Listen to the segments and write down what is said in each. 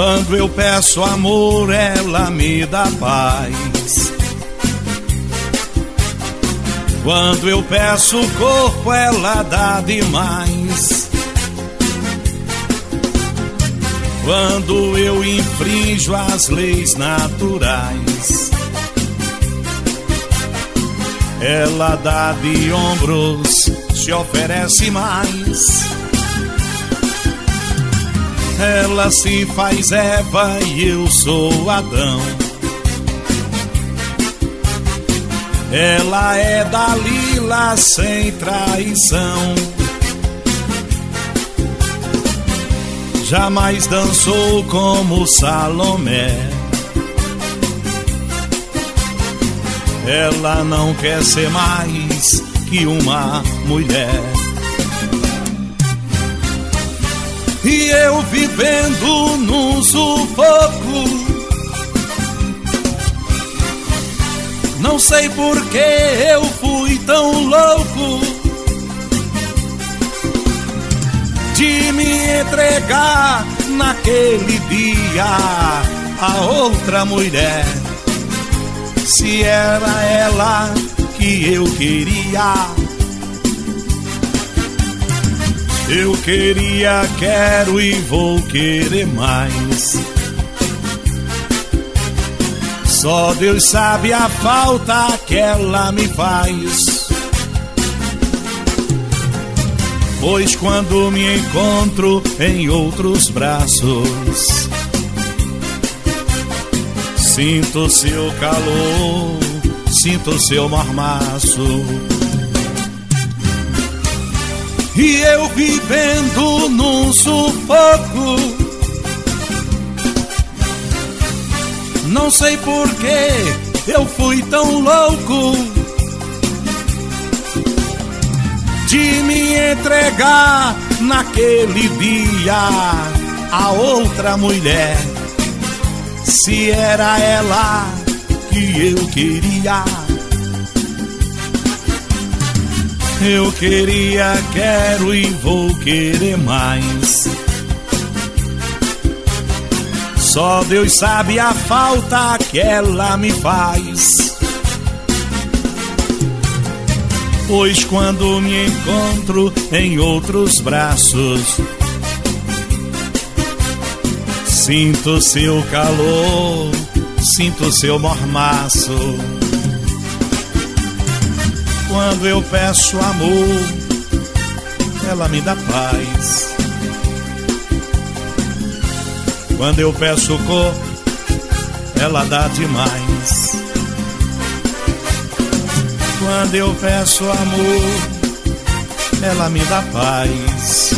Quando eu peço amor, ela me dá paz. Quando eu peço corpo, ela dá demais. Quando eu infrinjo as leis naturais, ela dá de ombros, se oferece mais. Ela se faz Eva e eu sou Adão. Ela é Dalila sem traição. Jamais dançou como Salomé. Ela não quer ser mais que uma mulher. E eu vivendo num sufoco, não sei por que eu fui tão louco de me entregar naquele dia a outra mulher. Se era ela que eu queria, eu queria, quero e vou querer mais. Só Deus sabe a falta que ela me faz. Pois quando me encontro em outros braços, sinto seu calor, sinto seu mormaço. E eu vivendo num sufoco, não sei por que eu fui tão louco de me entregar naquele dia a outra mulher. Se era ela que eu queria, eu queria, quero e vou querer mais. Só Deus sabe a falta que ela me faz. Pois quando me encontro em outros braços, sinto seu calor, sinto seu mormaço. Quando eu peço amor, ela me dá paz. Quando eu peço corpo, ela dá demais. Quando eu peço amor, ela me dá paz.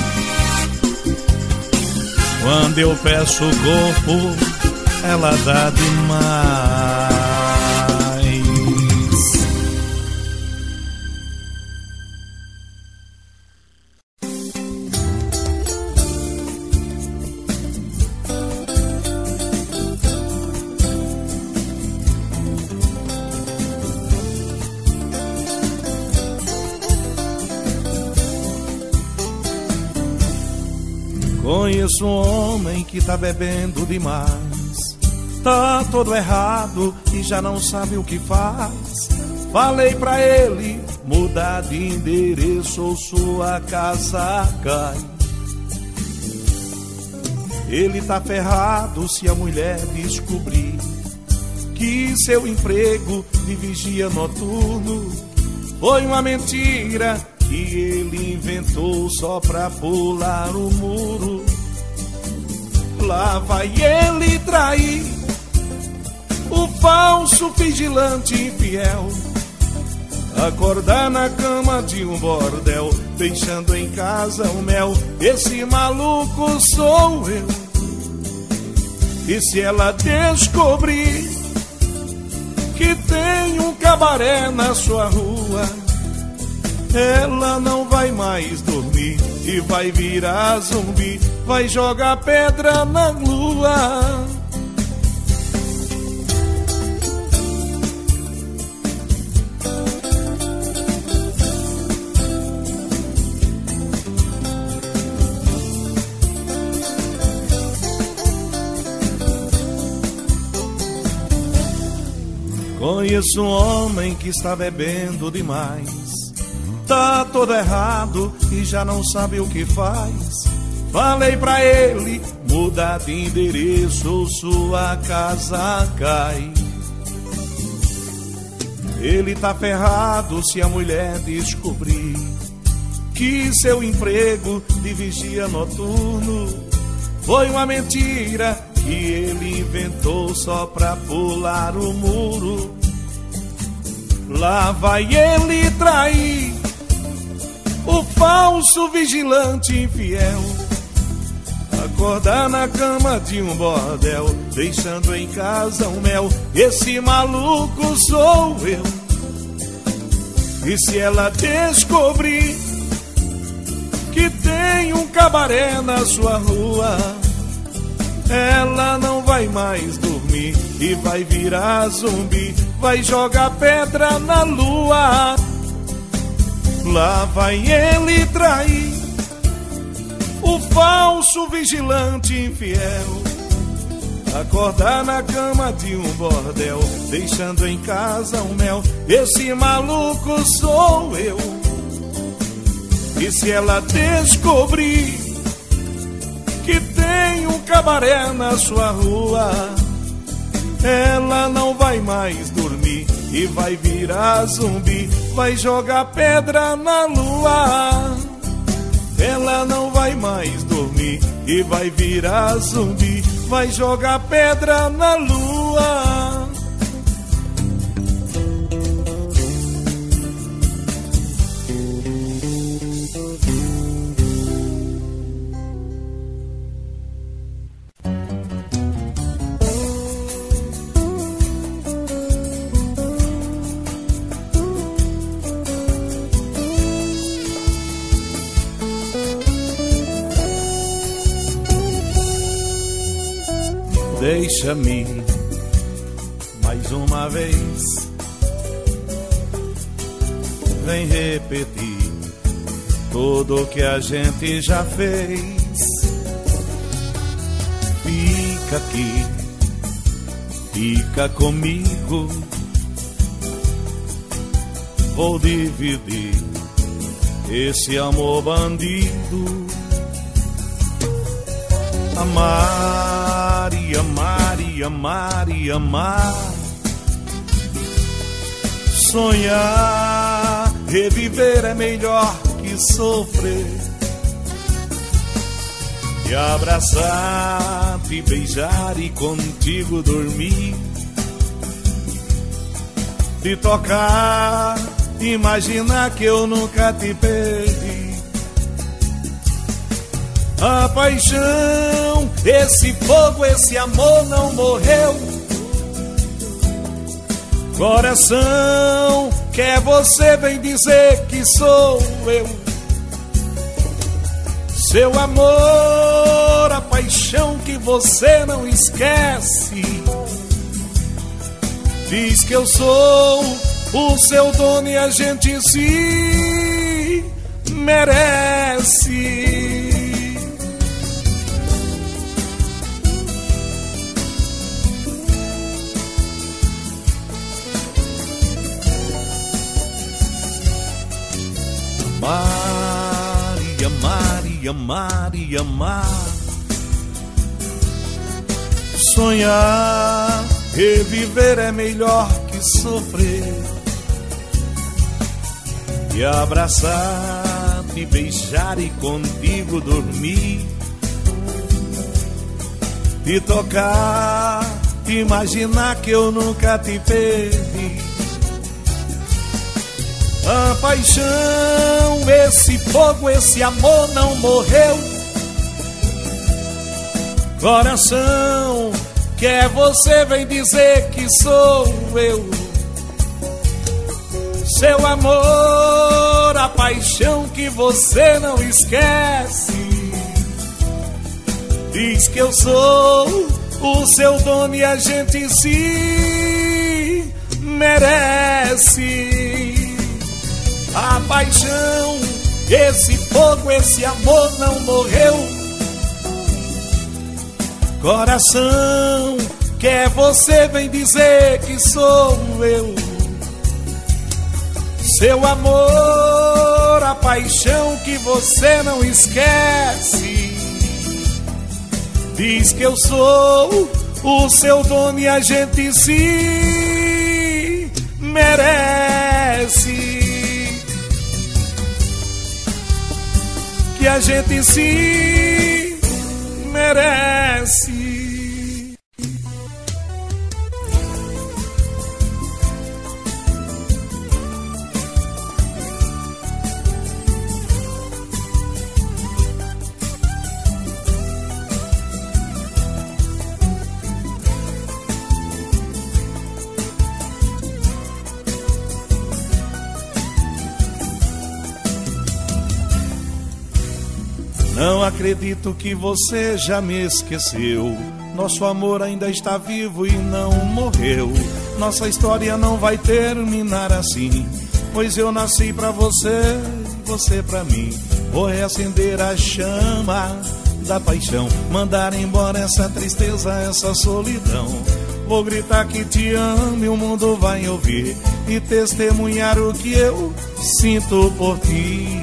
Quando eu peço corpo, ela dá demais. Conheço um homem que tá bebendo demais, tá todo errado e já não sabe o que faz. Falei pra ele mudar de endereço ou sua casa cai. Ele tá ferrado se a mulher descobrir que seu emprego de vigia noturno foi uma mentira que ele inventou só pra pular o muro. Lá vai ele trair o falso vigilante infiel, acordar na cama de um bordel, deixando em casa o mel. Esse maluco sou eu. E se ela descobrir que tem um cabaré na sua rua, ela não vai mais dormir e vai virar zumbi, vai jogar pedra na lua. Conheço um homem que está bebendo demais, tá todo errado e já não sabe o que faz. Falei pra ele mudar de endereço ou sua casa cai. Ele tá ferrado se a mulher descobrir que seu emprego de vigia noturno foi uma mentira que ele inventou só pra pular o muro. Lá vai ele trair o falso vigilante infiel, acordar na cama de um bordel, deixando em casa um mel. Esse maluco sou eu. E se ela descobrir que tem um cabaré na sua rua, ela não vai mais dormir e vai virar zumbi, vai jogar pedra na lua. Lá vai ele trair o falso vigilante infiel, acordar na cama de um bordel, deixando em casa um mel. Esse maluco sou eu. E se ela descobrir que tem um cabaré na sua rua, ela não vai mais dormir e vai virar zumbi, vai jogar pedra na lua. Ela não vai mais dormir e vai virar zumbi, vai jogar pedra na lua. Deixa-me mais uma vez, vem repetir tudo o que a gente já fez. Fica aqui, fica comigo, vou dividir esse amor bandido. Amar e amar e amar e amar, sonhar, reviver é melhor que sofrer. Te abraçar, te beijar e contigo dormir, te tocar, imaginar que eu nunca te perdi. A paixão, esse fogo, esse amor não morreu. Coração, quer você vem dizer que sou eu. Seu amor, a paixão que você não esquece, diz que eu sou o seu dono e a gente se merece. Amar e amar e amar e amar, sonhar, reviver é melhor que sofrer. Te abraçar, te beijar e contigo dormir, te tocar, te imaginar que eu nunca te perdi. A paixão, esse fogo, esse amor não morreu. Coração, quer você vem dizer que sou eu. Seu amor, a paixão que você não esquece, diz que eu sou o seu dono e a gente se merece. A paixão, esse fogo, esse amor não morreu. Coração, quer você vem dizer que sou eu. Seu amor, a paixão que você não esquece. Diz que eu sou o seu dono e a gente se merece. Que a gente se merece. Não acredito que você já me esqueceu. Nosso amor ainda está vivo e não morreu. Nossa história não vai terminar assim, pois eu nasci pra você, você pra mim. Vou reacender a chama da paixão, mandar embora essa tristeza, essa solidão. Vou gritar que te amo e o mundo vai ouvir e testemunhar o que eu sinto por ti.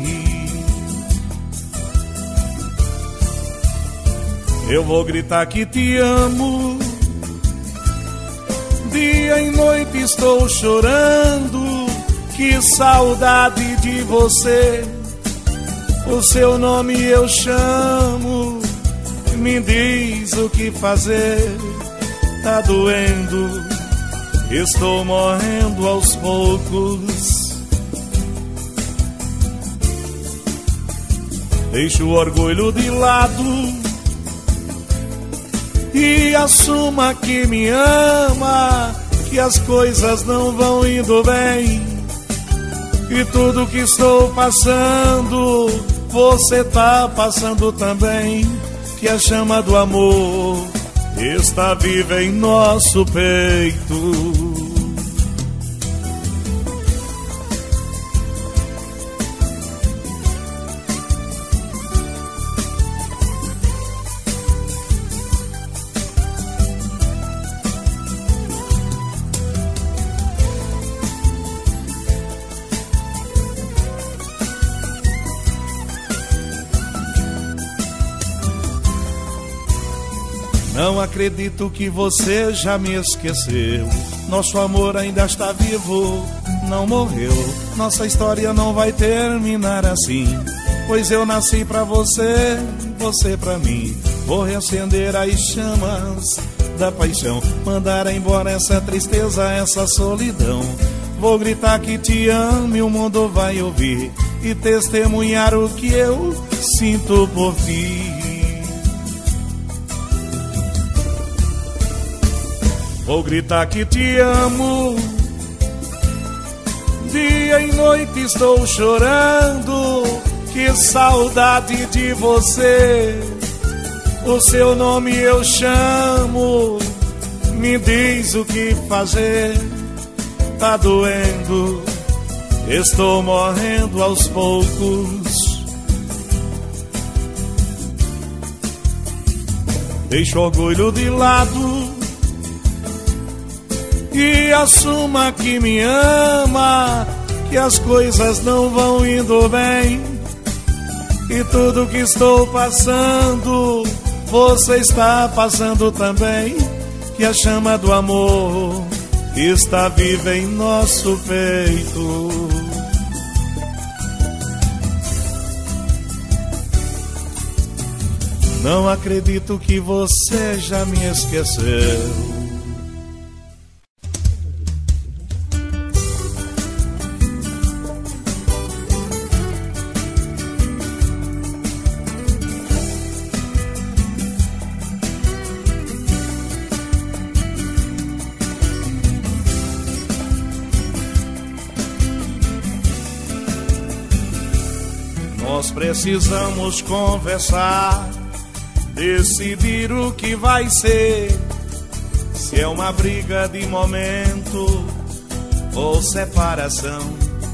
Eu vou gritar que te amo. Dia e noite estou chorando. Que saudade de você. O seu nome eu chamo. Me diz o que fazer. Tá doendo. Estou morrendo aos poucos. Deixa o orgulho de lado e assuma que me ama, que as coisas não vão indo bem. E tudo que estou passando, você tá passando também. Que a chama do amor está viva em nosso peito. Não acredito que você já me esqueceu. Nosso amor ainda está vivo, não morreu. Nossa história não vai terminar assim, pois eu nasci pra você, você pra mim. Vou reacender as chamas da paixão, mandar embora essa tristeza, essa solidão. Vou gritar que te amo e o mundo vai ouvir e testemunhar o que eu sinto por ti. Vou gritar que te amo. Dia e noite estou chorando. Que saudade de você. O seu nome eu chamo. Me diz o que fazer. Tá doendo. Estou morrendo aos poucos. Deixa o orgulho de lado e assuma que me ama, que as coisas não vão indo bem. E tudo que estou passando, você está passando também. Que a chama do amor está viva em nosso peito. Não acredito que você já me esqueceu. Nós precisamos conversar, decidir o que vai ser. Se é uma briga de momento ou separação,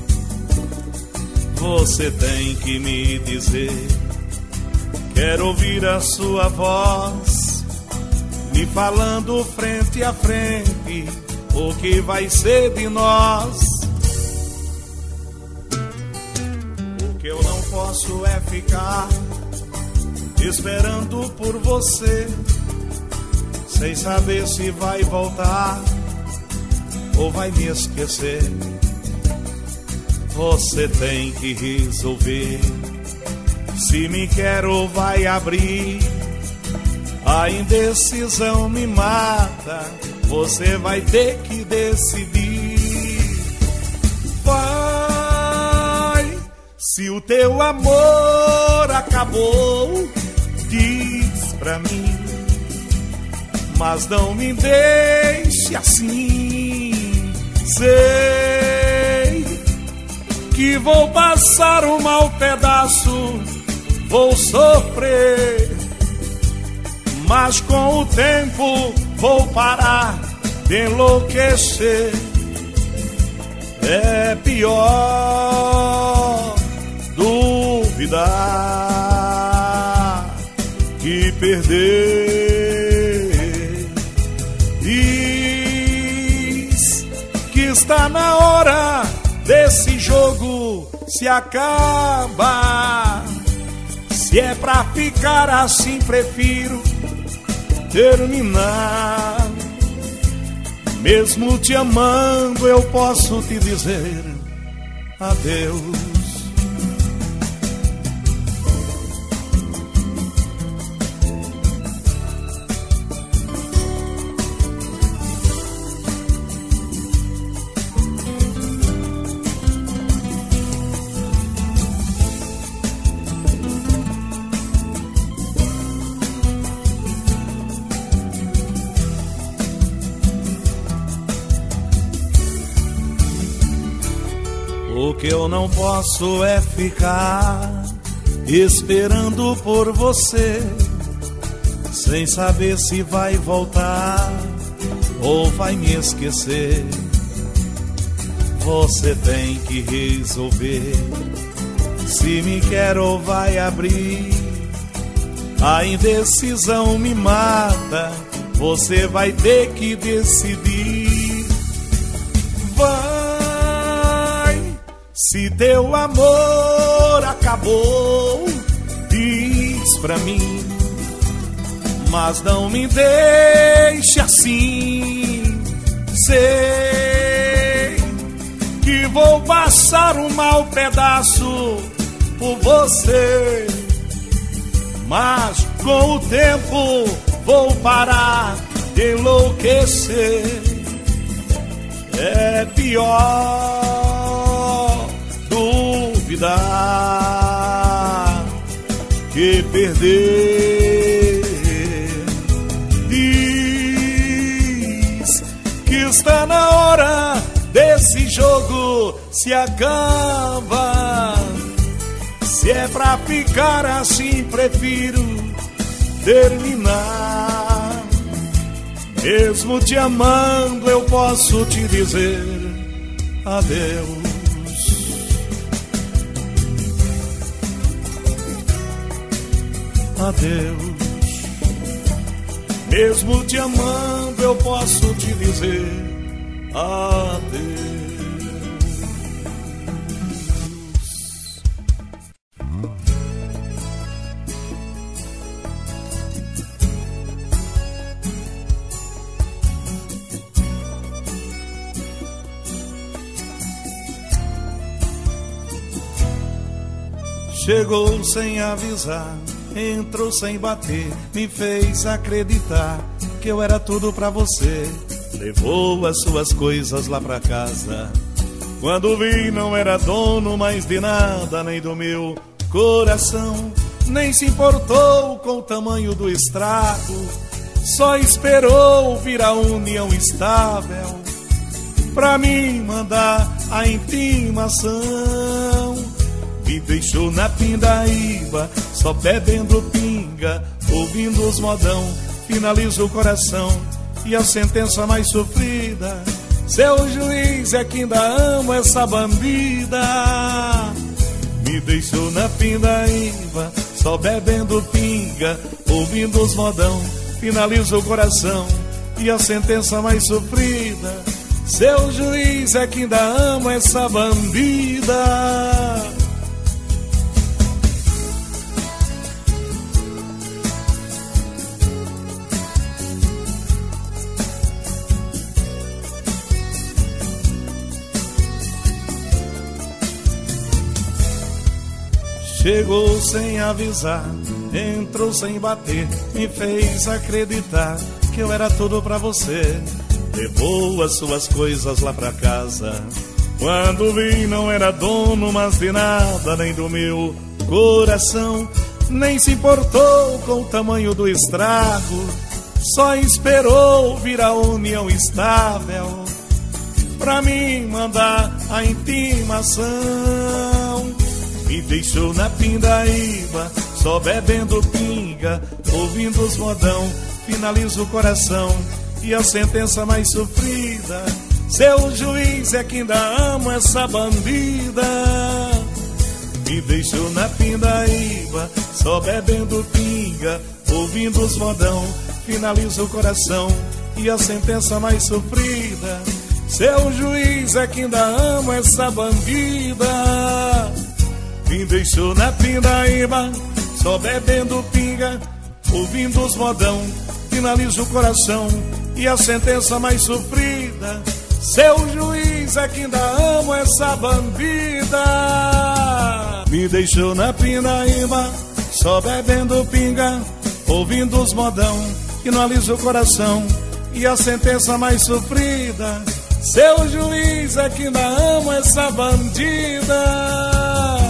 você tem que me dizer. Quero ouvir a sua voz me falando frente a frente o que vai ser de nós. O que eu não posso é ficar esperando por você, sem saber se vai voltar ou vai me esquecer. Você tem que resolver se me quer ou vai abrir. A indecisão me mata, você vai ter que decidir. Vai, se o teu amor acabou, diz pra mim, mas não me deixe assim. Sei que vou passar um mau pedaço, vou sofrer, mas com o tempo vou parar de enlouquecer. É pior duvidar que perder. Diz que está na hora desse jogo se acabar. Se é pra ficar assim, prefiro terminar. Mesmo te amando, eu posso te dizer adeus. O que eu não posso é ficar esperando por você, sem saber se vai voltar ou vai me esquecer. Você tem que resolver se me quer ou vai abrir. A indecisão me mata, você vai ter que decidir. Vai, se teu amor acabou, diz pra mim, mas não me deixe assim. Sei que vou passar um mau pedaço por você, mas com o tempo vou parar de enlouquecer. É pior duvidar que perder. Diz que está na hora desse jogo se acaba. Se é pra ficar assim, prefiro terminar. Mesmo te amando, eu posso te dizer adeus. Adeus. Mesmo te amando, eu posso te dizer adeus. Chegou sem avisar, entrou sem bater, me fez acreditar que eu era tudo pra você. Levou as suas coisas lá pra casa. Quando vi, não era dono mais de nada, nem do meu coração. Nem se importou com o tamanho do estrago, só esperou vir a união estável pra mim mandar a intimação. Me deixou na pindaíba, só bebendo pinga, ouvindo os modão, finaliza o coração. E a sentença mais sofrida, seu juiz é que ainda ama essa bandida. Me deixou na pindaíba, só bebendo pinga, ouvindo os modão, finaliza o coração e a sentença mais sofrida. Seu juiz é que ainda ama essa bandida. Chegou sem avisar, entrou sem bater, me fez acreditar que eu era tudo pra você. Levou as suas coisas lá pra casa. Quando vi não era dono, mas de nada, nem do meu coração. Nem se importou com o tamanho do estrago, só esperou vir a união estável pra mim mandar a intimação. Me deixou na pindaíba, só bebendo pinga, ouvindo os modão, finaliza o coração e a sentença mais sofrida. Seu juiz é que ainda ama essa bandida. Me deixou na pindaíba, só bebendo pinga, ouvindo os modão, finaliza o coração e a sentença mais sofrida. Seu juiz é que ainda ama essa bandida. Me deixou na pindaíba, só bebendo pinga, ouvindo os modão, finaliza o coração e a sentença mais sofrida. Seu juiz é que ainda ama essa bandida. Me deixou na pindaíba, só bebendo pinga, ouvindo os modão, finaliza o coração e a sentença mais sofrida. Seu juiz é que ainda ama essa bandida.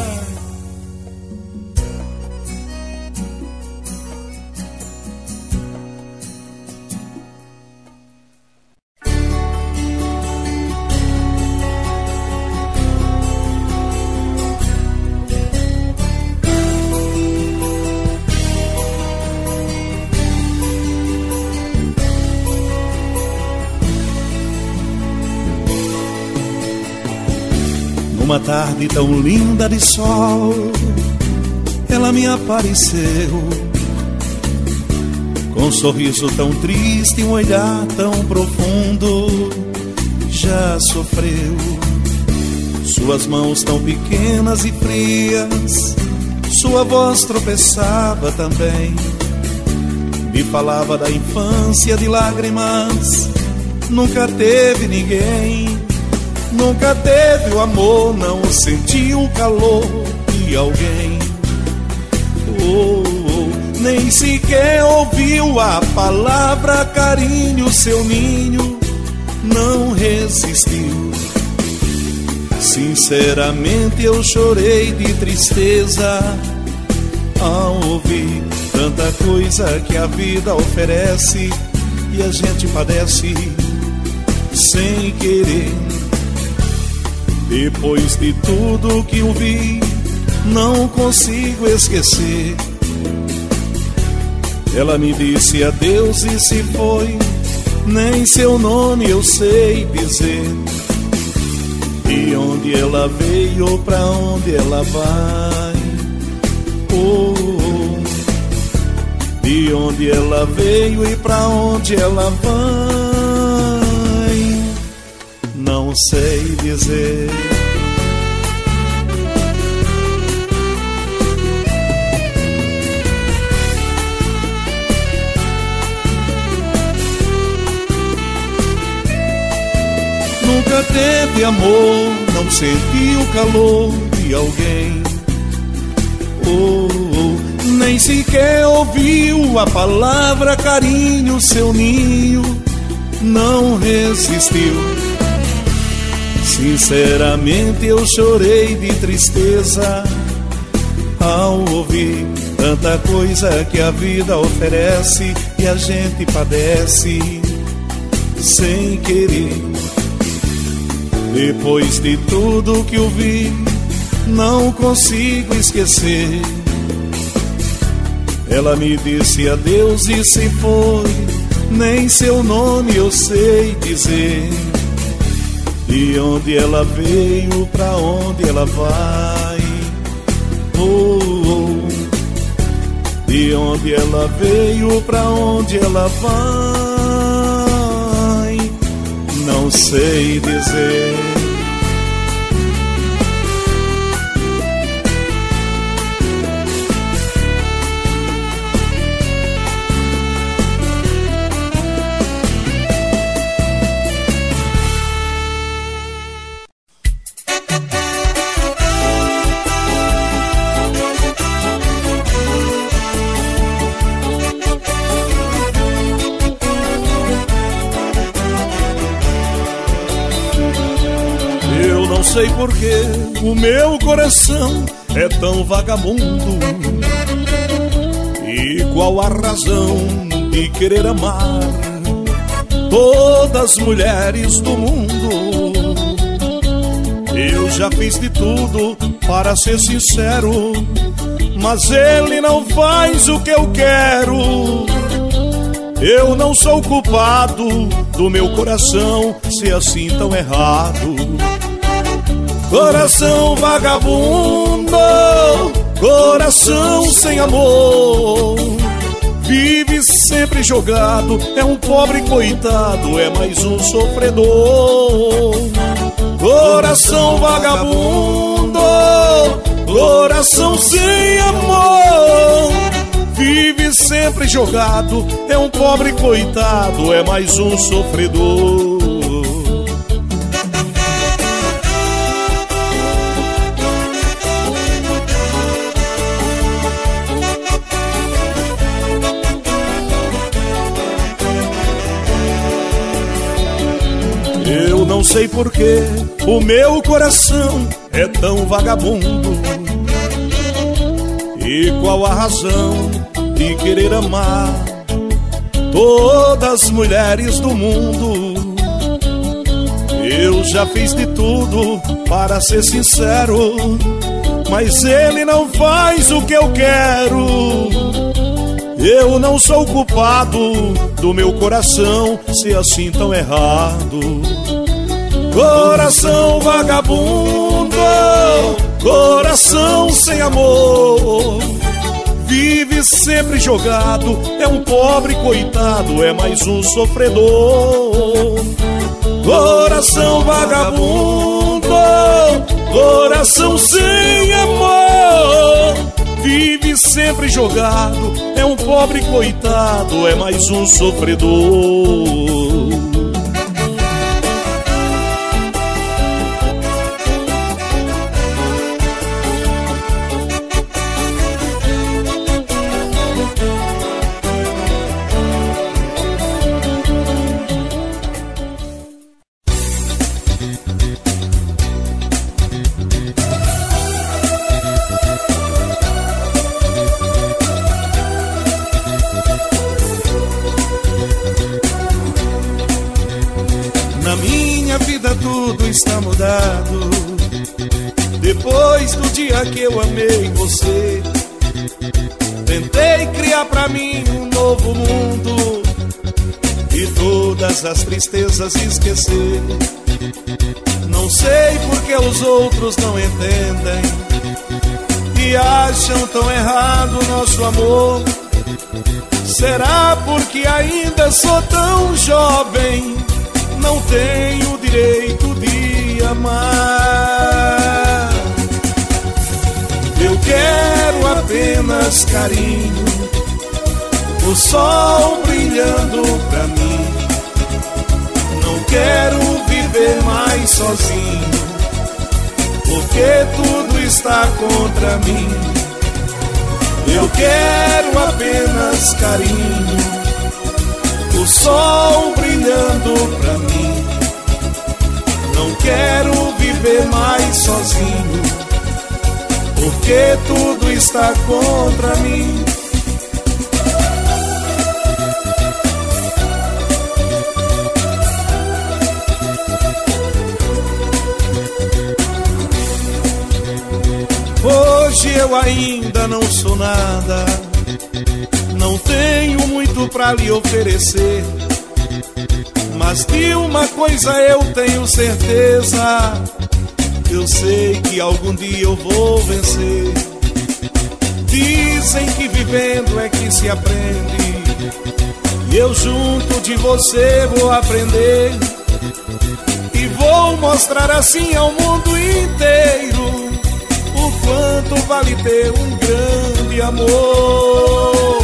Uma tarde tão linda de sol, ela me apareceu, com um sorriso tão triste, um olhar tão profundo. Já sofreu, suas mãos tão pequenas e frias, sua voz tropeçava também. Me falava da infância de lágrimas, nunca teve ninguém. Nunca teve o amor, não sentiu o calor de alguém. Nem sequer ouviu a palavra carinho, seu ninho não resistiu. Sinceramente eu chorei de tristeza ao ouvir tanta coisa que a vida oferece e a gente padece sem querer. Depois de tudo que eu vi, não consigo esquecer. Ela me disse adeus e se foi, nem seu nome eu sei dizer. De onde ela veio, pra onde ela vai? De onde ela veio e pra onde ela vai? Não sei dizer. Nunca teve amor, não sentiu o calor de alguém. Nem sequer ouviu a palavra carinho, seu ninho não resistiu. Sinceramente eu chorei de tristeza ao ouvir tanta coisa que a vida oferece e a gente padece sem querer. Depois de tudo que eu vi, não consigo esquecer. Ela me disse adeus e se foi, nem seu nome eu sei dizer. De onde ela veio, pra onde ela vai? de onde ela veio, pra onde ela vai, não sei dizer. Não sei porque o meu coração é tão vagabundo, e qual a razão de querer amar todas as mulheres do mundo. Eu já fiz de tudo para ser sincero, mas ele não faz o que eu quero. Eu não sou culpado do meu coração ser assim tão errado. Coração vagabundo, coração sem amor, vive sempre jogado, é um pobre coitado, é mais um sofredor. Coração vagabundo, coração sem amor, vive sempre jogado, é um pobre coitado, é mais um sofredor. Eu não sei porque o meu coração é tão vagabundo, e qual a razão de querer amar todas as mulheres do mundo. Eu já fiz de tudo para ser sincero, mas ele não faz o que eu quero. Eu não sou culpado do meu coração ser assim tão errado. Coração vagabundo, coração sem amor, vive sempre jogado, é um pobre coitado, é mais um sofredor. Coração vagabundo, coração sem amor, vive sempre jogado, é um pobre coitado, é mais um sofredor. Tudo está mudado depois do dia que eu amei você. Tentei criar pra mim um novo mundo e todas as tristezas esquecer. Não sei porque os outros não entendem e acham tão errado nosso amor. Será porque ainda sou tão jovem, não tenho o direito de amar? Eu quero apenas carinho, o sol brilhando pra mim. Não quero viver mais sozinho, porque tudo está contra mim. Eu quero apenas carinho, o sol brilhando pra mim. Não quero viver mais sozinho, porque tudo está contra mim. Hoje eu ainda não sou nada, não tenho muito pra lhe oferecer, mas de uma coisa eu tenho certeza, eu sei que algum dia eu vou vencer. Dizem que vivendo é que se aprende, e eu junto de você vou aprender, e vou mostrar assim ao mundo inteiro o quanto vale ter um grande amor.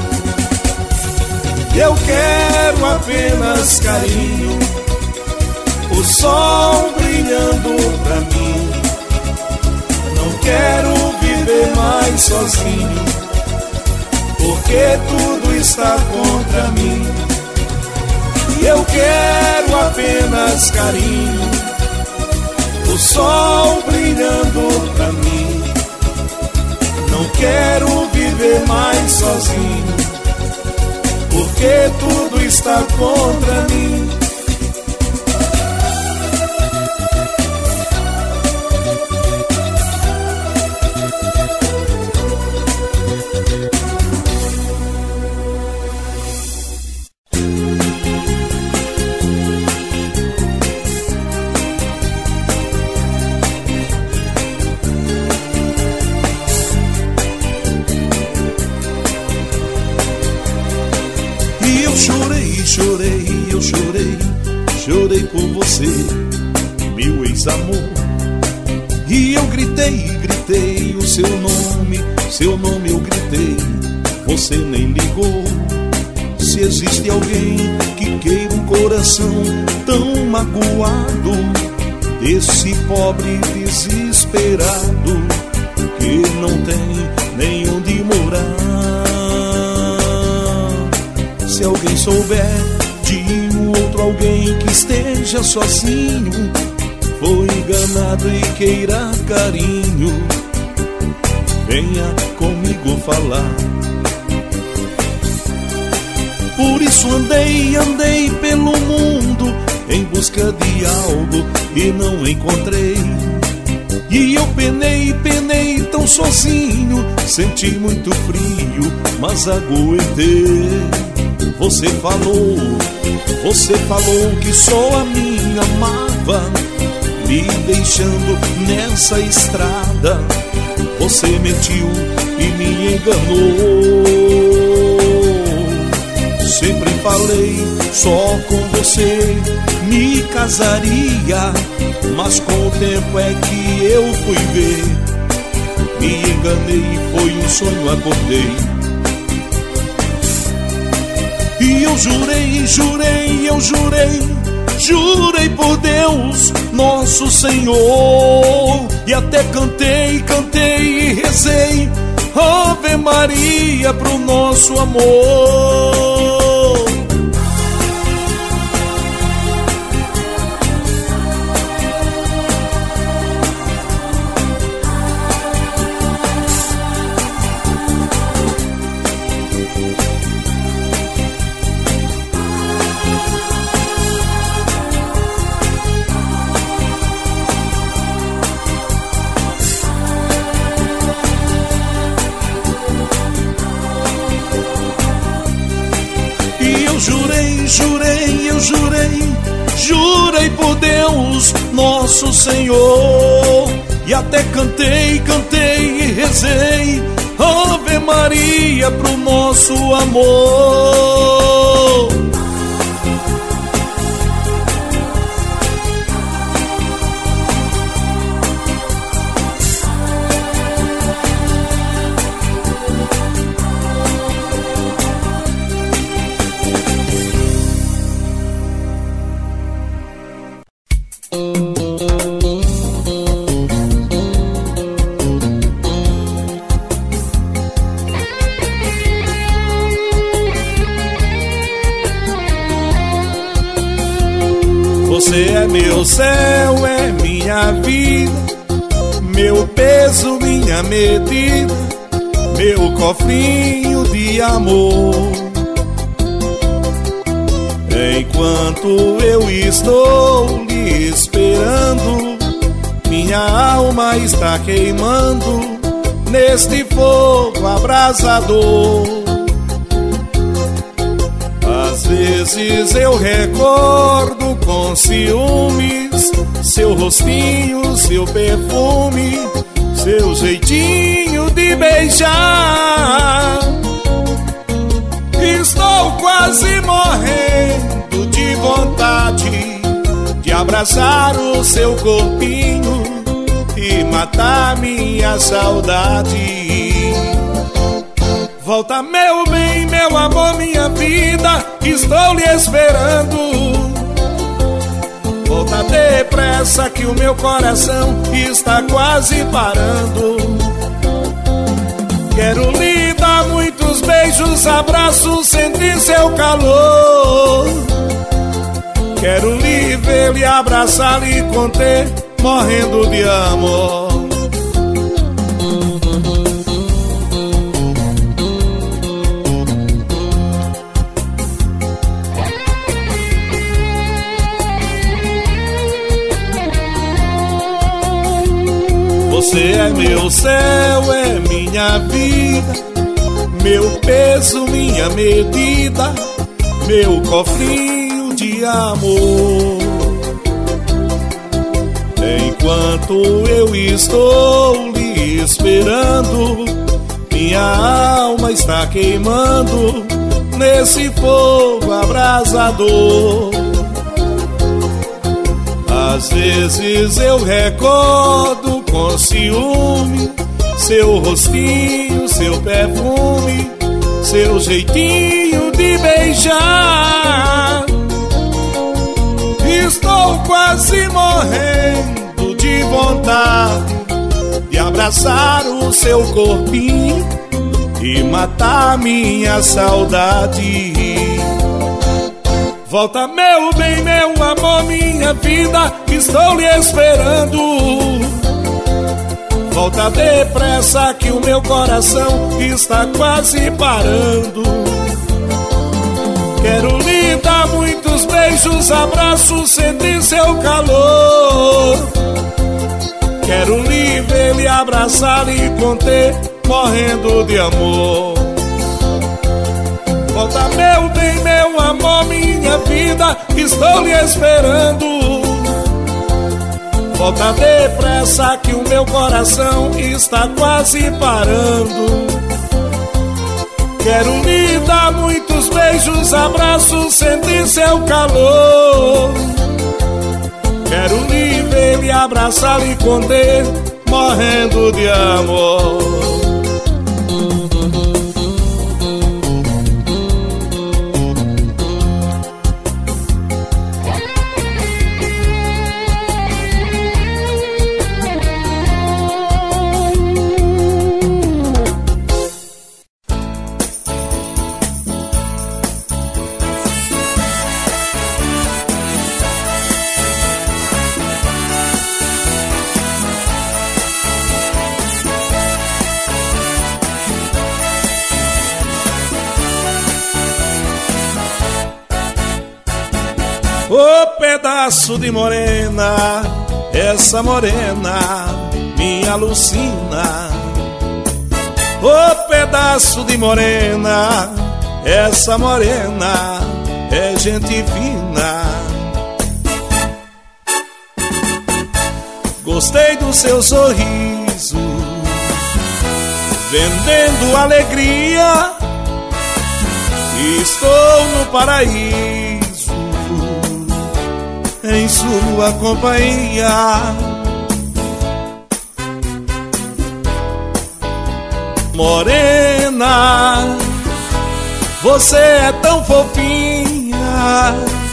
Eu quero apenas carinho, o sol brilhando pra mim. Não quero viver mais sozinho, porque tudo está contra mim. E eu quero apenas carinho, o sol brilhando pra mim. Não quero viver mais sozinho, porque tudo está contra mim. Chorei por você, meu ex-amor. E eu gritei o seu nome eu gritei. Você nem ligou. Se existe alguém que queira um coração tão magoado, desse pobre desesperado que não tem nem onde morar. Se alguém souber de um outro alguém que esteja sozinho, foi enganado e queira carinho, venha comigo falar. Por isso andei pelo mundo em busca de algo e não encontrei. E eu penei tão sozinho, senti muito frio, mas aguentei. Você falou que só a mim amava, me deixando nessa estrada. Você mentiu e me enganou. Sempre falei só com você me casaria, mas com o tempo é que eu fui ver. Me enganei, foi um sonho, acordei. E eu jurei por Deus, nosso Senhor, e até cantei e rezei Ave Maria pro nosso amor. Jurei por Deus, nosso Senhor, e até cantei e rezei Ave Maria pro nosso amor. Você é meu céu, é minha vida, meu peso, minha medida, meu cofrinho de amor. Enquanto eu estou lhe esperando, minha alma está queimando neste fogo abrasador. Às vezes eu recordo com ciúmes seu rostinho, seu perfume, seu jeitinho de beijar. Estou quase morrendo de vontade de abraçar o seu corpinho e matar minha saudade. Volta, meu bem, meu amor, minha vida, estou lhe esperando. Volta depressa que o meu coração está quase parando. Quero lhe dar muitos beijos, abraços, sentir seu calor. Quero lhe ver, lhe abraçar, lhe conter, morrendo de amor. Você é meu céu, é minha vida, meu peso, minha medida, meu cofrinho de amor. Enquanto eu estou lhe esperando, minha alma está queimando nesse fogo abrasador. Às vezes eu recordo com ciúme seu rostinho, seu perfume, seu jeitinho de beijar. Estou quase morrendo de vontade de abraçar o seu corpinho e matar minha saudade. Volta, meu bem, meu amor, minha vida, estou lhe esperando. Volta depressa que o meu coração está quase parando. Quero lhe dar muitos beijos, abraços, sentir seu calor. Quero lhe ver, lhe abraçar, lhe conter, morrendo de amor. Volta, meu bem, meu amor, minha vida, estou lhe esperando. Volta depressa que o meu coração está quase parando. Quero lhe dar muitos beijos, abraços, sentir seu calor. Quero lhe ver, lhe abraçar, lhe conter, morrendo de amor. Ô pedaço de morena, essa morena me alucina. Ô pedaço de morena, essa morena é gente fina. Gostei do seu sorriso, vendendo alegria. Estou no paraíso em sua companhia. Morena, você é tão fofinha.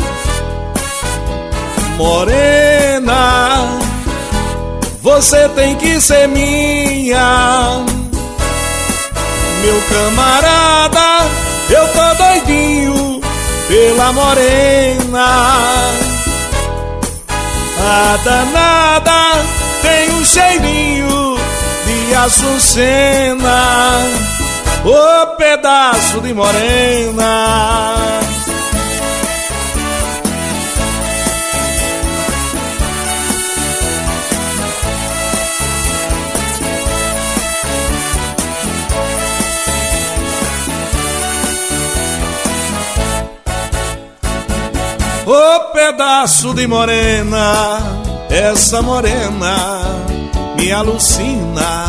Morena, você tem que ser minha. Meu camarada, eu tô doidinho pela morena. A danada tem um cheirinho de açucena. Ô pedaço de morena. Ô pedaço de morena, essa morena me alucina.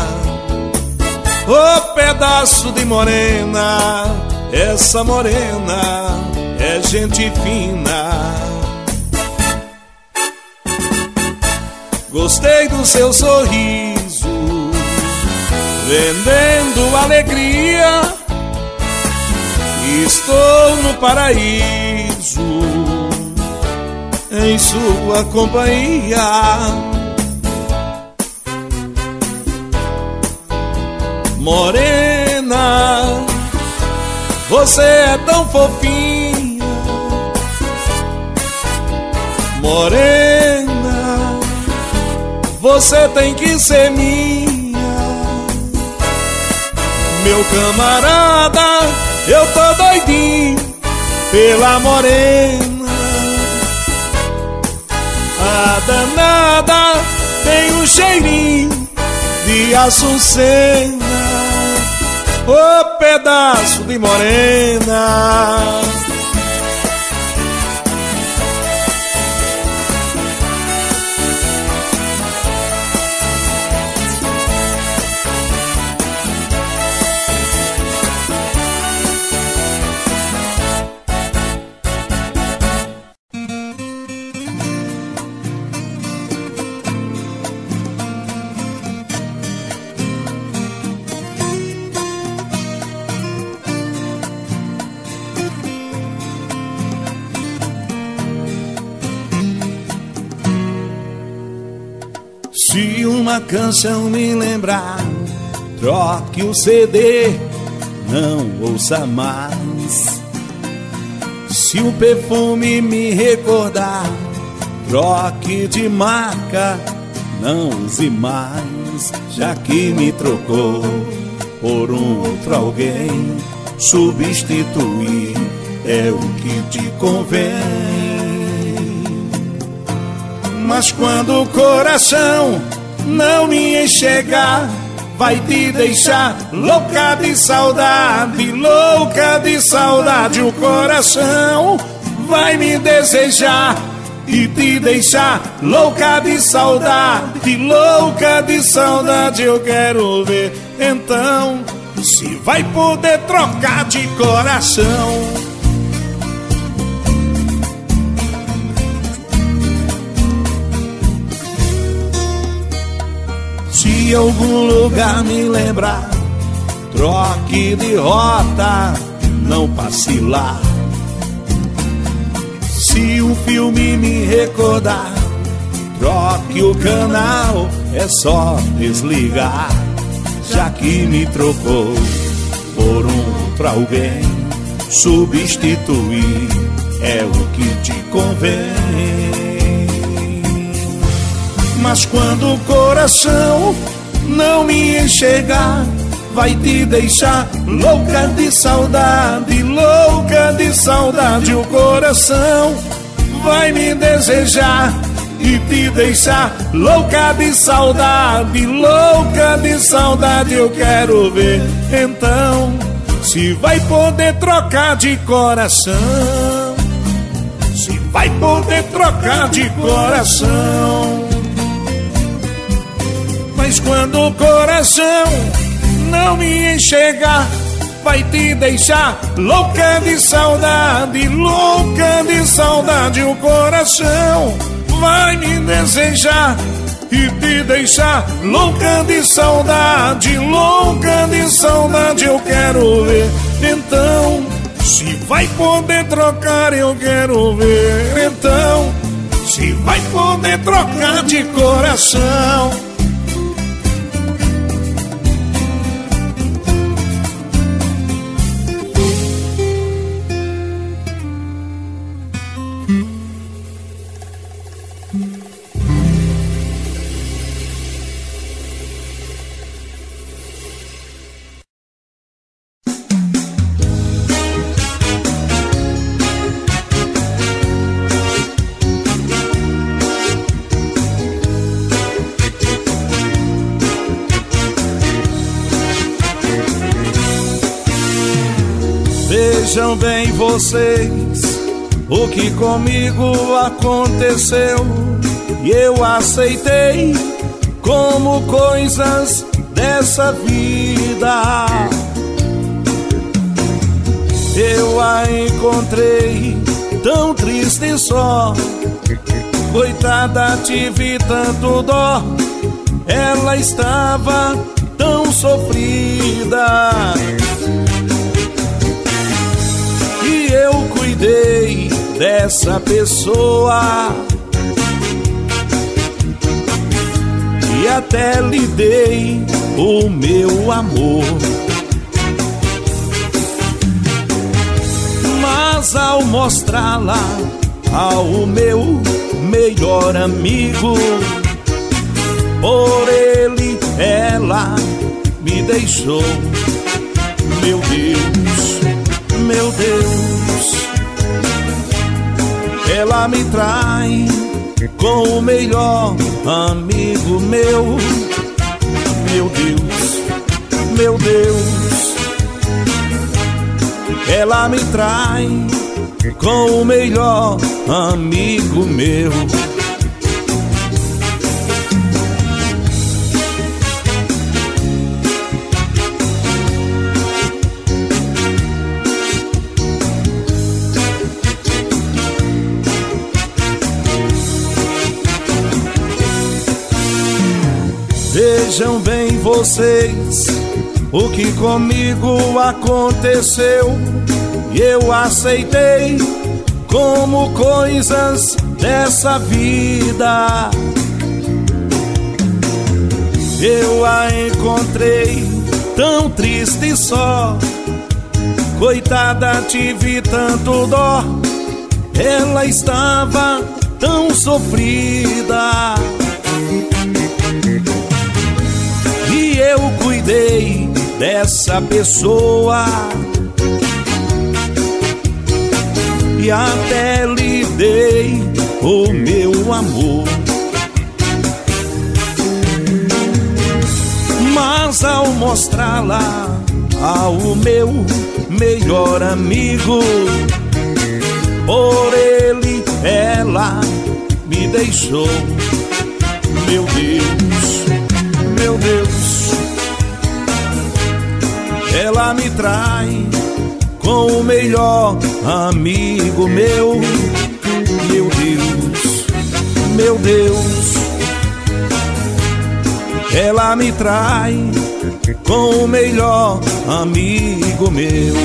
Ô pedaço de morena, essa morena é gente fina. Gostei do seu sorriso, vendendo alegria. Estou no paraíso, em sua companhia. Morena, você é tão fofinha. Morena, você tem que ser minha. Meu camarada, eu tô doidinho pela morena. A danada tem um cheirinho de açucena. Ô pedaço de morena. Se uma canção me lembrar, troque o CD, não ouça mais. Se o perfume me recordar, troque de marca, não use mais. Já que me trocou por um outro alguém, substituir é o que te convém. Mas quando o coração não me enxergar, vai te deixar louca de saudade, louca de saudade. O coração vai me desejar e te deixar louca de saudade, louca de saudade. Eu quero ver então se vai poder trocar de coração. Se algum lugar me lembrar, troque de rota, não passe lá. Se um filme me recordar, troque o canal, é só desligar. Já que me trocou por um outro alguém, substituir é o que te convém. Mas quando o coração não me enxergar, vai te deixar louca de saudade, louca de saudade. O coração vai me desejar e te deixar louca de saudade, louca de saudade. Eu quero ver então se vai poder trocar de coração, se vai poder trocar de coração. Mas quando o coração não me enxergar, vai te deixar louca de saudade, louca de saudade. O coração vai me desejar e te deixar louca de saudade, louca de saudade. Eu quero ver então se vai poder trocar. Eu quero ver então se vai poder trocar de coração. Vejam bem vocês o que comigo aconteceu, e eu aceitei como coisas dessa vida. Eu a encontrei tão triste e só. Coitada, tive tanto dó. Ela estava tão sofrida. E eu cuidei dessa pessoa e até lhe dei o meu amor. Mas ao mostrá-la ao meu melhor amigo, por ele ela me deixou. Meu Deus, meu Deus, ela me trai com o melhor amigo meu. Meu Deus, meu Deus, ela me trai com o melhor amigo meu. Vejam bem vocês o que comigo aconteceu, e eu aceitei como coisas dessa vida. Eu a encontrei tão triste e só. Coitada, tive tanto dó. Ela estava tão sofrida. E eu cuidei dessa pessoa e até lhe dei o meu amor. Mas ao mostrá-la ao meu melhor amigo, por ele ela me deixou. Meu Deus, meu Deus, ela me trai com o melhor amigo meu. Meu Deus, meu Deus, ela me trai com o melhor amigo meu.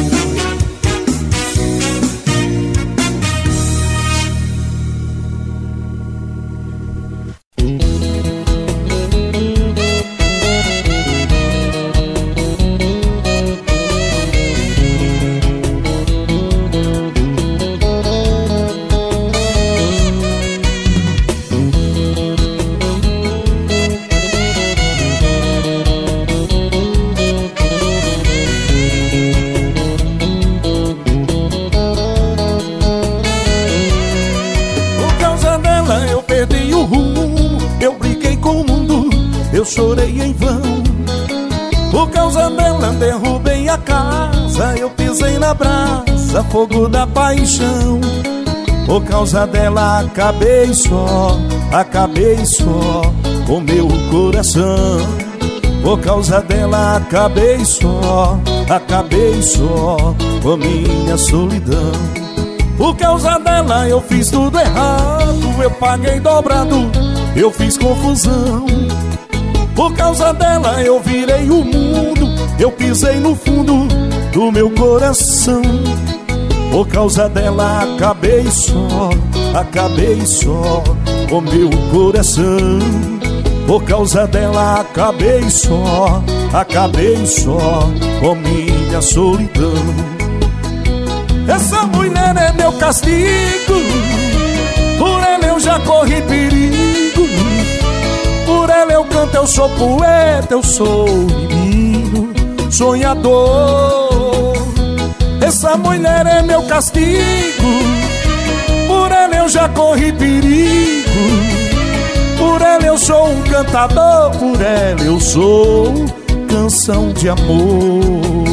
Eu chorei em vão. Por causa dela derrubei a casa, eu pisei na brasa, fogo da paixão. Por causa dela acabei só com meu coração. Por causa dela acabei só com minha solidão. Por causa dela eu fiz tudo errado, eu paguei dobrado, eu fiz confusão. Por causa dela eu virei o mundo, eu pisei no fundo do meu coração. Por causa dela acabei só com meu coração. Por causa dela acabei só com minha solidão. Essa mulher é meu castigo, por ela eu já corri perigo. Por ela eu canto, eu sou poeta, eu sou menino sonhador. Essa mulher é meu castigo, por ela eu já corri perigo. Por ela eu sou um cantador, por ela eu sou canção de amor.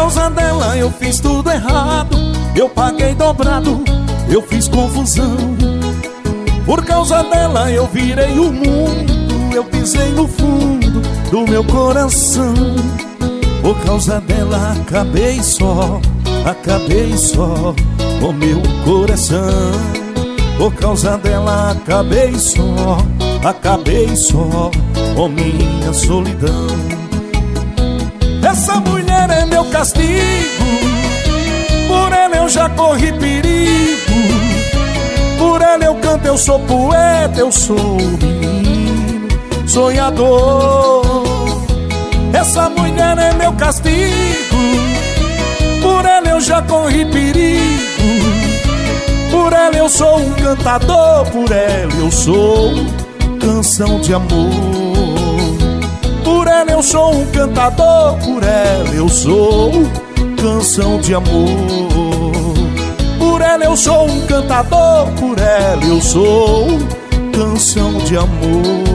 causa dela eu fiz tudo errado, eu paguei dobrado, eu fiz confusão. Por causa dela eu virei o mundo, eu pisei no fundo do meu coração. Por causa dela acabei só com meu coração. Por causa dela acabei só com minha solidão. Essa mulher é meu castigo, por ela eu já corri perigo. Por ela eu canto, eu sou poeta, eu sou menino sonhador. Essa mulher é meu castigo, por ela eu já corri perigo. Por ela eu sou um cantador, por ela eu sou canção de amor. Por ela eu sou um cantador, por ela eu sou canção de amor. Por ela eu sou um cantador, por ela eu sou canção de amor.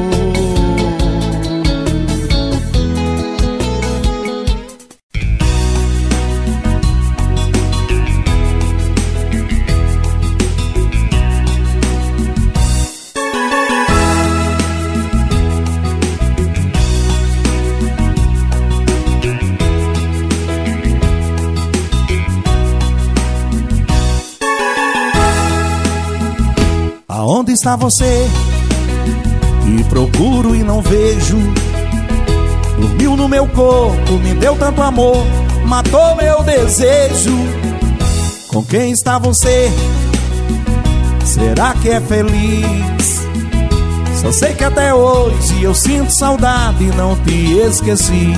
Onde está você? Que procuro e não vejo. Dormiu no meu corpo, me deu tanto amor, matou meu desejo. Com quem está você? Será que é feliz? Só sei que até hoje eu sinto saudade e não te esqueci.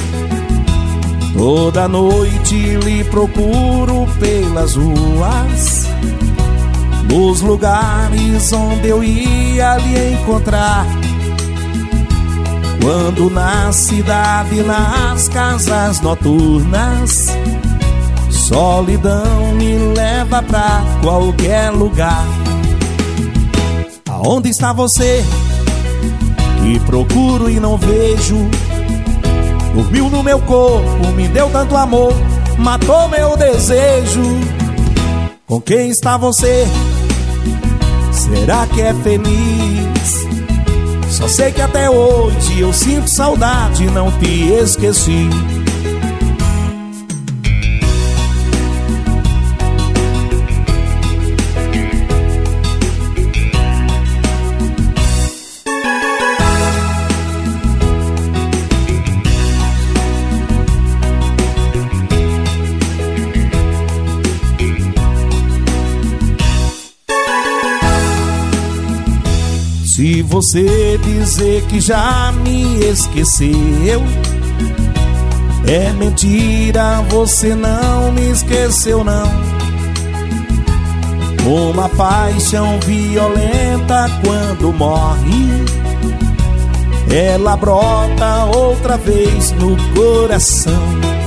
Toda noite lhe procuro pelas ruas, nos lugares onde eu ia lhe encontrar. Quando na cidade, nas casas noturnas, solidão me leva pra qualquer lugar. Aonde está você? Que procuro e não vejo. Dormiu no meu corpo, me deu tanto amor, matou meu desejo. Com quem está você? Será que é feliz? Só sei que até hoje eu sinto saudade e não te esqueci. Se você dizer que já me esqueceu, é mentira, você não me esqueceu não. Uma paixão violenta quando morre, ela brota outra vez no coração.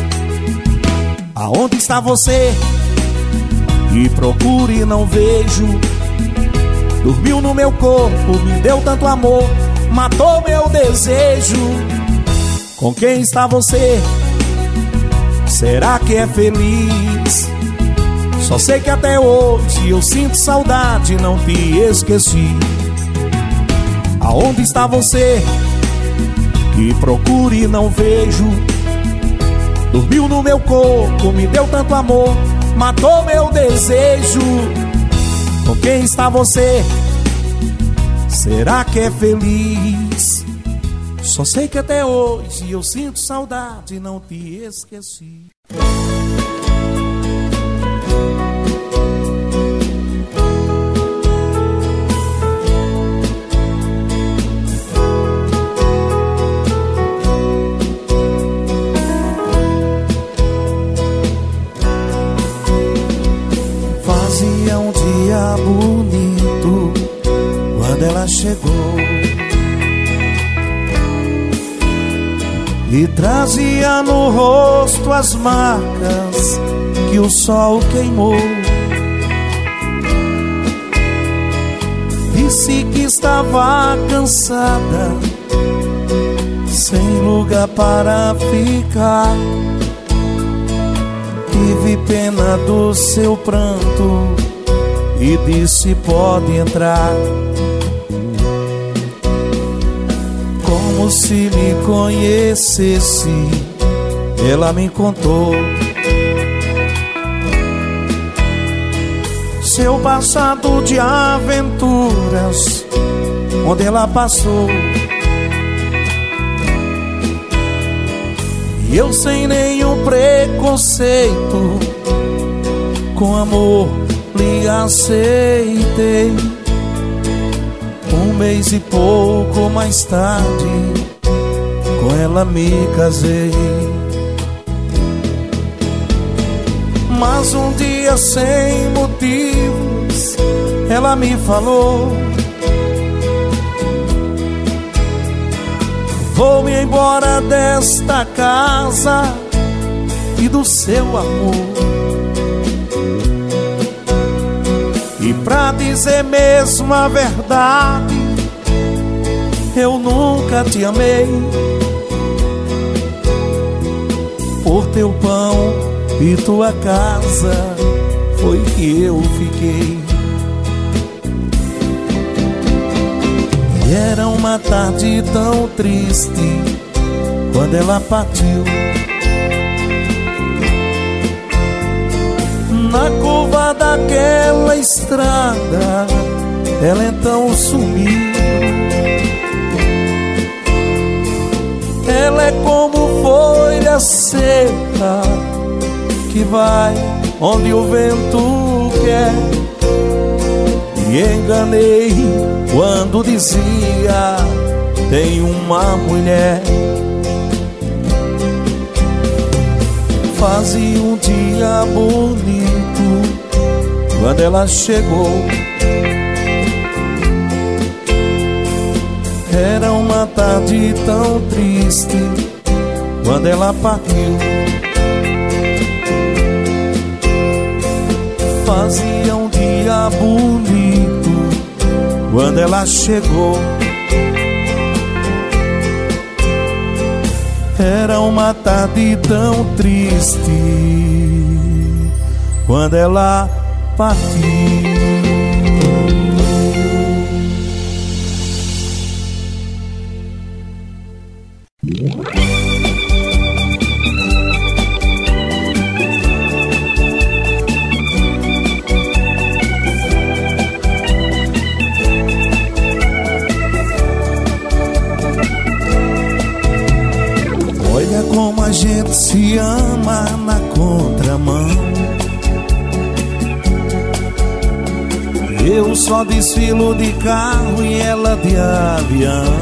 Aonde está você? Que procuro e não vejo. Dormiu no meu corpo, me deu tanto amor, matou meu desejo. Com quem está você? Será que é feliz? Só sei que até hoje eu sinto saudade e não te esqueci. Aonde está você? Que procuro e não vejo. Dormiu no meu corpo, me deu tanto amor, matou meu desejo. Com quem está você? Será que é feliz? Só sei que até hoje eu sinto saudade e não te esqueci. Fazia um dia bonito quando ela chegou e trazia no rosto as marcas que o sol queimou. Disse que estava cansada, sem lugar para ficar. Tive pena do seu pranto e disse: pode entrar. Como se me conhecesse, ela me contou seu passado de aventuras, onde ela passou. E eu, sem nenhum preconceito, com amor lhe aceitei. Um mês e pouco mais tarde, com ela me casei. Mas um dia, sem motivos, ela me falou: vou-me embora desta casa e do seu amor. E pra dizer mesmo a verdade, eu nunca te amei. Por teu pão e tua casa foi que eu fiquei. E era uma tarde tão triste quando ela partiu. Na curva daquela estrada, ela então sumiu. Ela é como folha seca que vai onde o vento quer. Me enganei quando dizia: tem uma mulher. Fazia um dia bonito quando ela chegou. Era uma tarde tão triste quando ela partiu. Fazia um dia bonito quando ela chegou. Era uma tarde tão triste quando ela partiu. Olha como a gente se ama na contramão. Eu só desfilo de carro e ela de avião.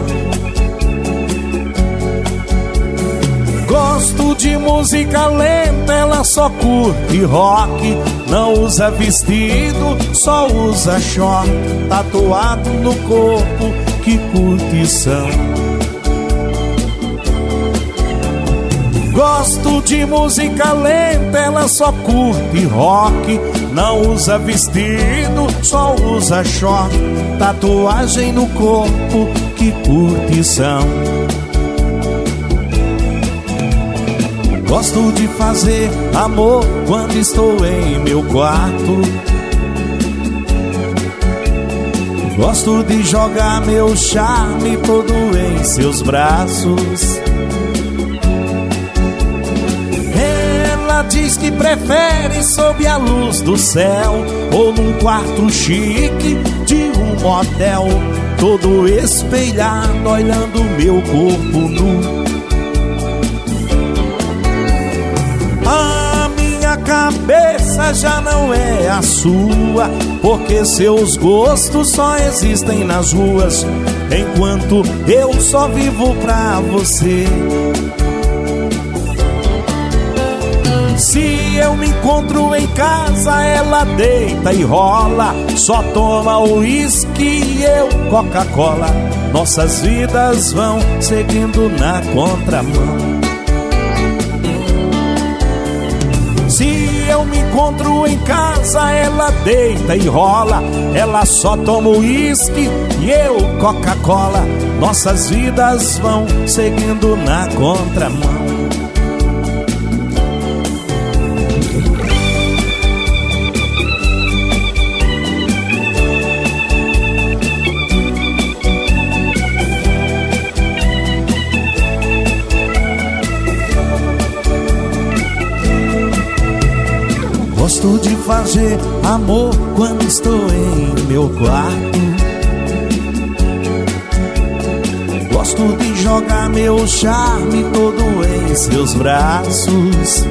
Gosto de música lenta, ela só curte rock. Não usa vestido, só usa short. Tatuado no corpo, que curtição. Gosto de música lenta, ela só curte rock. Não usa vestido, só usa short. Tatuagem no corpo, que curtição. Gosto de fazer amor quando estou em meu quarto. Gosto de jogar meu charme todo em seus braços. Ela diz que prefere sob a luz do céu ou num quarto chique de um motel, todo espelhado olhando meu corpo nu. A minha cabeça já não é a sua, porque seus gostos só existem nas ruas, enquanto eu só vivo pra você. Se eu me encontro em casa, ela deita e rola, só toma uísque e eu Coca-Cola. Nossas vidas vão seguindo na contramão. Se eu me encontro em casa, ela deita e rola, ela só toma uísque e eu Coca-Cola. Nossas vidas vão seguindo na contramão. Gosto de fazer amor quando estou em meu quarto. Gosto de jogar meu charme todo em seus braços.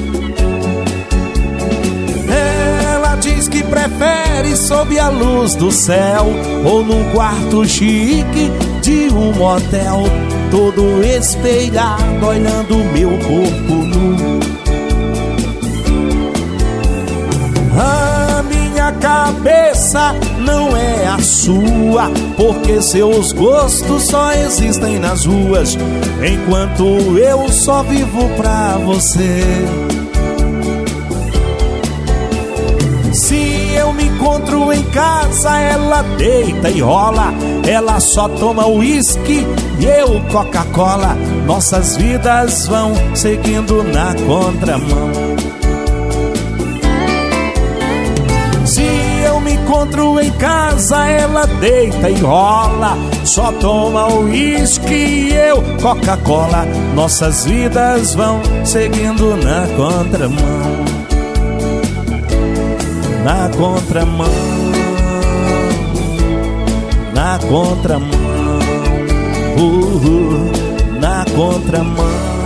Ela diz que prefere sob a luz do céu ou num quarto chique de um motel, todo espelhado olhando meu corpo nu. A minha cabeça não é a sua, porque seus gostos só existem nas ruas, enquanto eu só vivo pra você. Se eu me encontro em casa, ela deita e rola. Ela só toma uísque e eu Coca-Cola. Nossas vidas vão seguindo na contramão. Se eu me encontro em casa, ela deita e rola. Só toma uísque e eu Coca-Cola. Nossas vidas vão seguindo na contramão. Na contramão, na contramão, na contramão,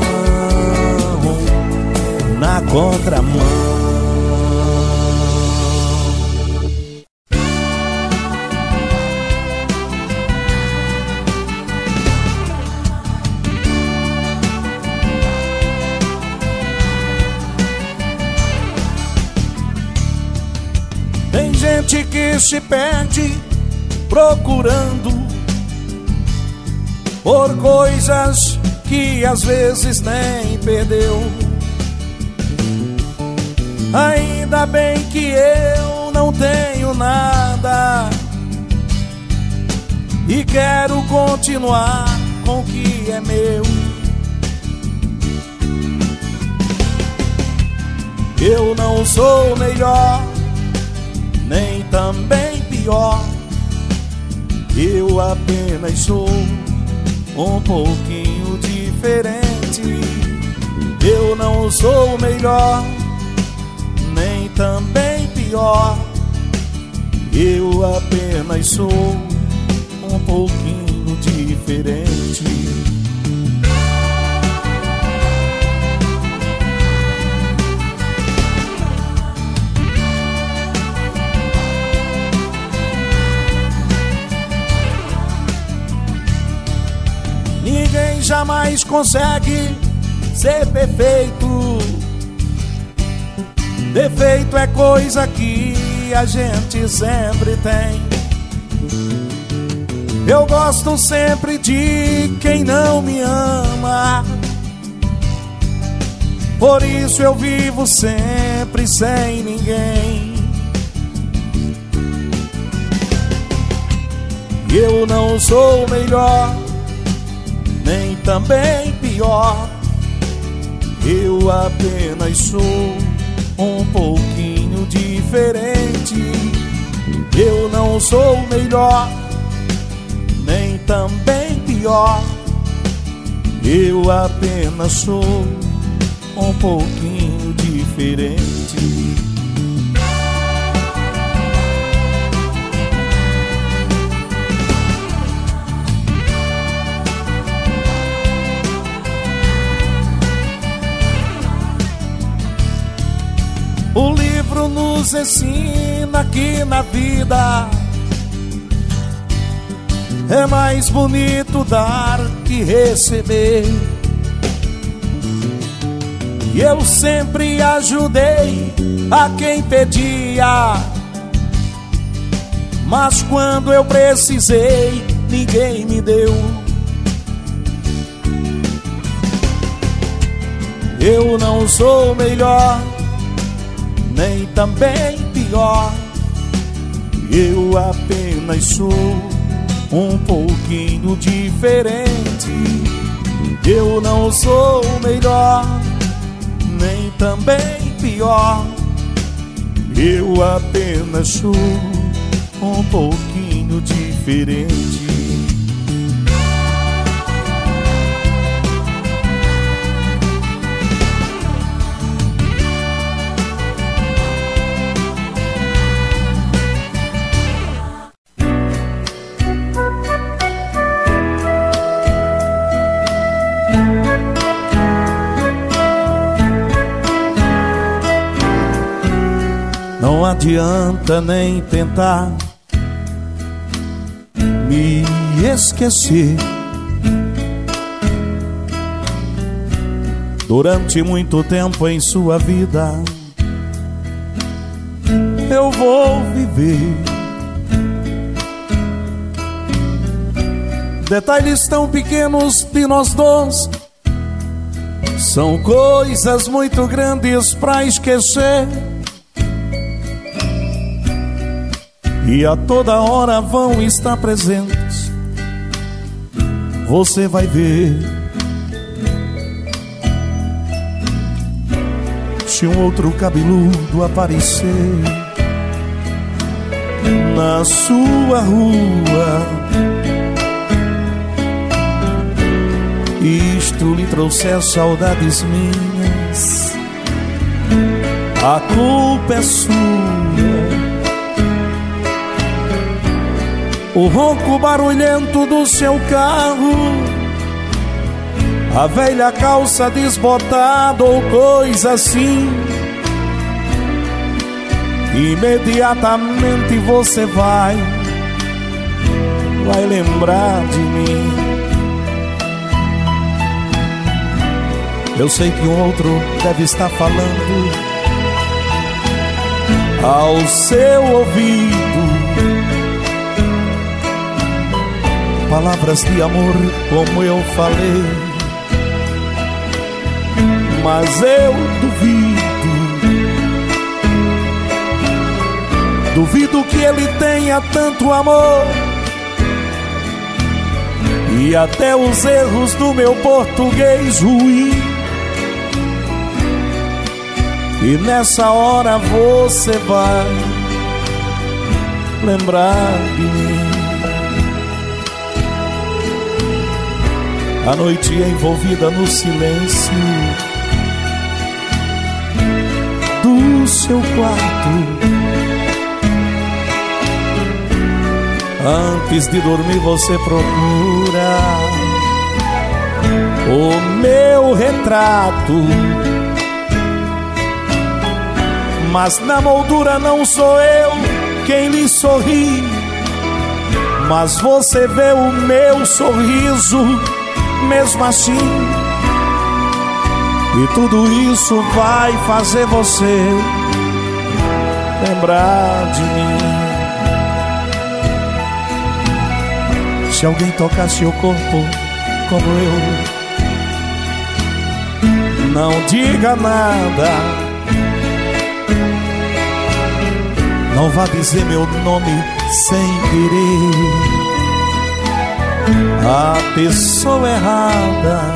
na contramão. Tem gente que se perde procurando por coisas que às vezes nem perdeu. Ainda bem que eu não tenho nada e quero continuar com o que é meu. Eu não sou melhor, nem também pior. Eu apenas sou um pouquinho diferente. Eu não sou melhor, nem também pior. Eu apenas sou um pouquinho diferente. Ninguém jamais consegue ser perfeito. Defeito é coisa que a gente sempre tem. Eu gosto sempre de quem não me ama. Por isso eu vivo sempre sem ninguém. Eu não sou melhor, nem também pior. Eu apenas sou um pouquinho diferente. Eu não sou melhor, nem também pior. Eu apenas sou um pouquinho diferente. O livro nos ensina que na vida é mais bonito dar que receber. E eu sempre ajudei a quem pedia, mas quando eu precisei, ninguém me deu. Eu não sou melhor, nem também pior. Eu apenas sou um pouquinho diferente. Eu não sou melhor, nem também pior. Eu apenas sou um pouquinho diferente. adianta nem tentar me esquecer. Durante muito tempo em sua vida eu vou viver detalhes tão pequenos de nós dois. São coisas muito grandes pra esquecer, e a toda hora vão estar presentes. Você vai ver, se um outro cabeludo aparecer na sua rua, isto lhe trouxer saudades minhas, a culpa é sua. O ronco barulhento do seu carro, a velha calça desbotada ou coisa assim, imediatamente você vai lembrar de mim. Eu sei que um outro deve estar falando ao seu ouvido palavras de amor como eu falei, mas eu duvido que ele tenha tanto amor. E até os erros do meu português ruim, e nessa hora você vai lembrar de mim. A noite envolvida no silêncio do seu quarto, antes de dormir você procura o meu retrato, mas na moldura não sou eu quem lhe sorri, mas você vê o meu sorriso mesmo assim, e tudo isso vai fazer você lembrar de mim. Se alguém tocasse seu corpo como eu, não diga nada, não vá dizer meu nome sem querer. A pessoa errada,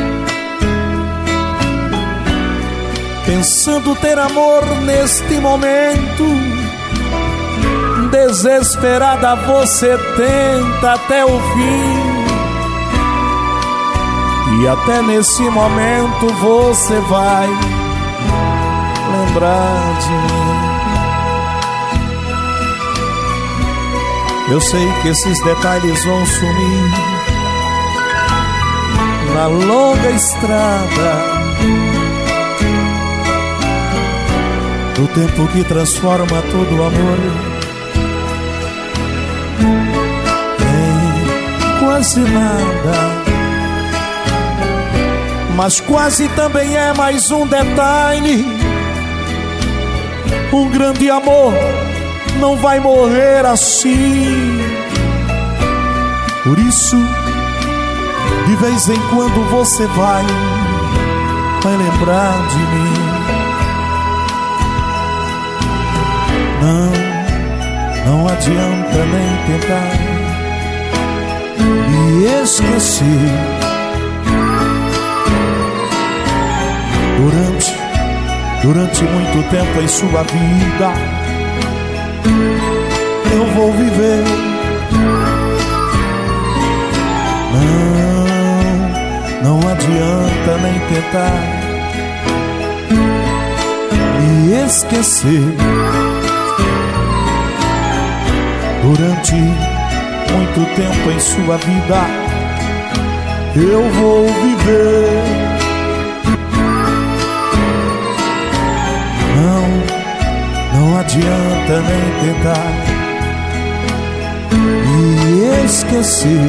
pensando ter amor neste momento, desesperada você tenta até o fim, e até nesse momento você vai lembrar de mim. Eu sei que esses detalhes vão sumir na longa estrada do tempo que transforma todo o amor em quase nada. Mas quase também é mais um detalhe. Um grande amor não vai morrer assim. Por isso, de vez em quando você vai lembrar de mim. Não adianta nem tentar me esquecer. Durante muito tempo em sua vida eu vou viver. Não adianta nem tentar me esquecer. Durante muito tempo em sua vida eu vou viver. Não adianta nem tentar me esquecer.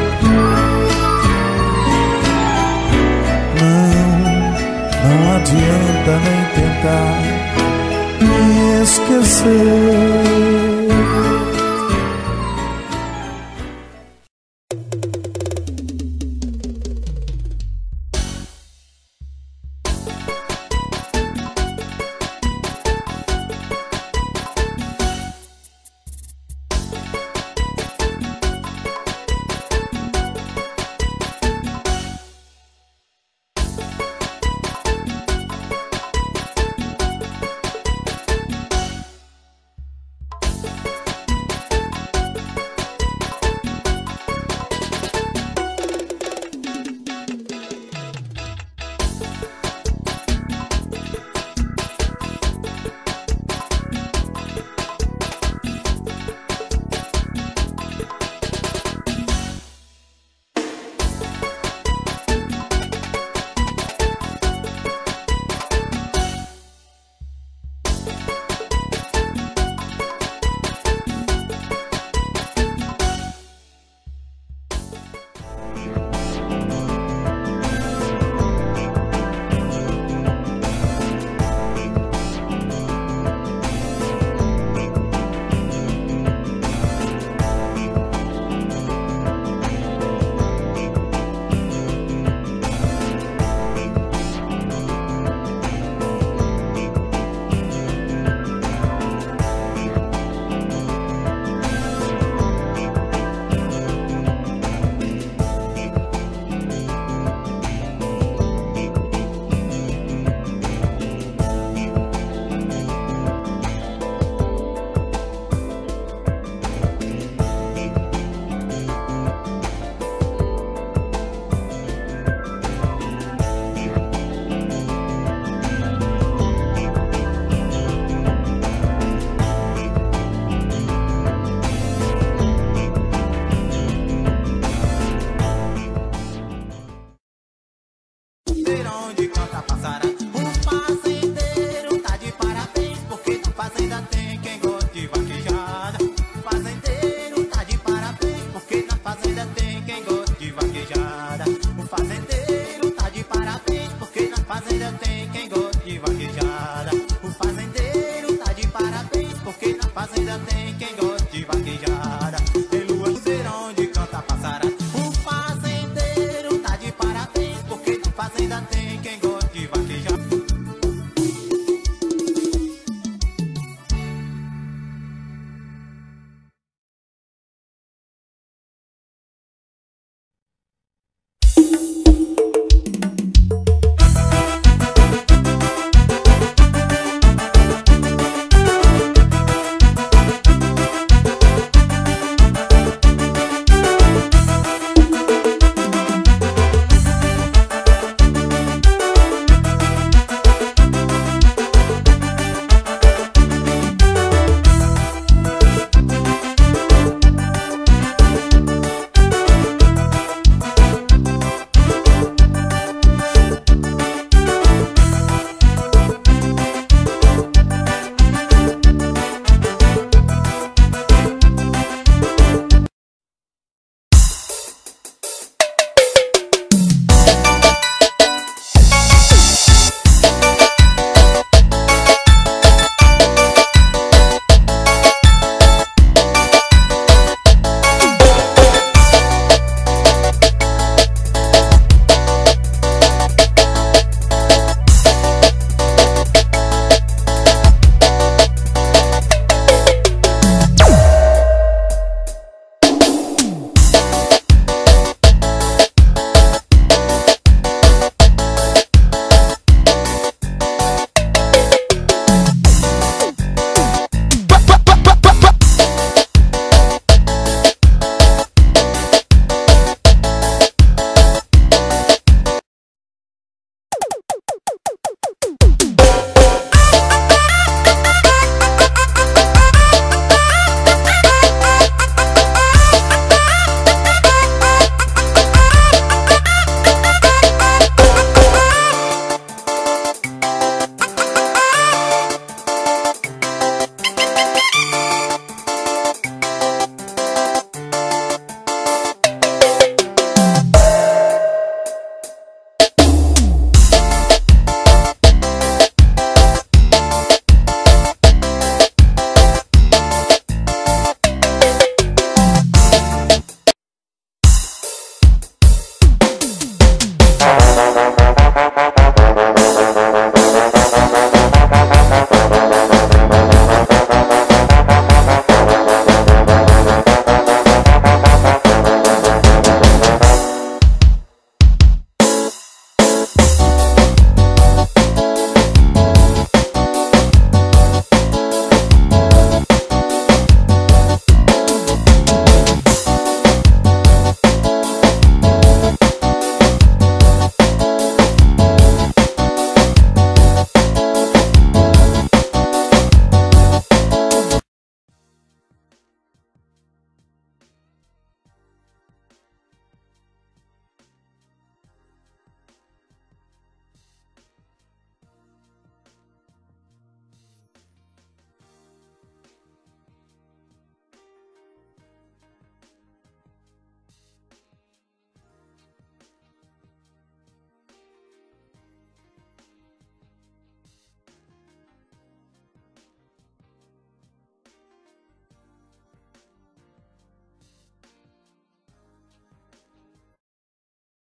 Não adianta nem tentar me esquecer.